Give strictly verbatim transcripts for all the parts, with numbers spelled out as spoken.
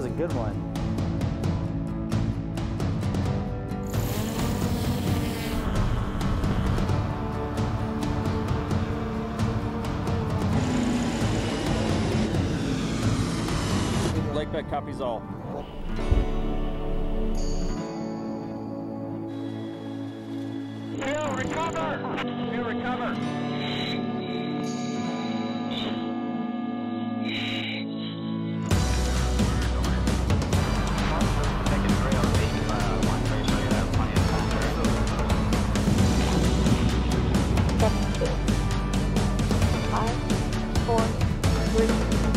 a good one. Lake Beck copies all. Bill, recover! Bill, recover! Five, four, three.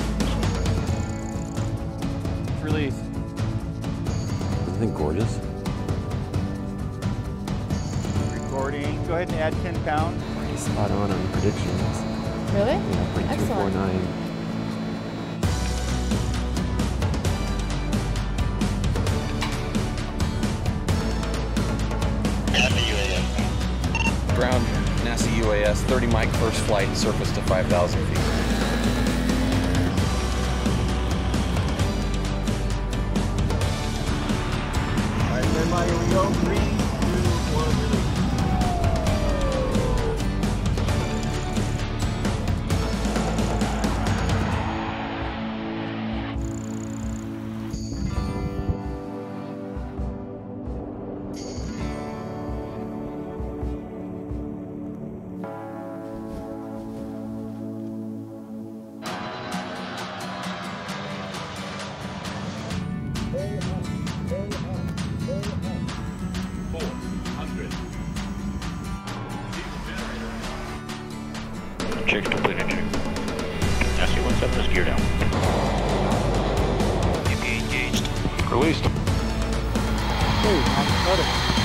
Release. Isn't it gorgeous? Recording. Go ahead and add ten pounds. Spot on on predictions. Really? Yeah, point two four nine. Ground, NASA U A S, thirty mic first flight, surface to five thousand feet. Alright, stand by, here we go. Three, two, one, release. Check completed, check. S U one seven is gear down. U P engaged. Released. Hey, I'm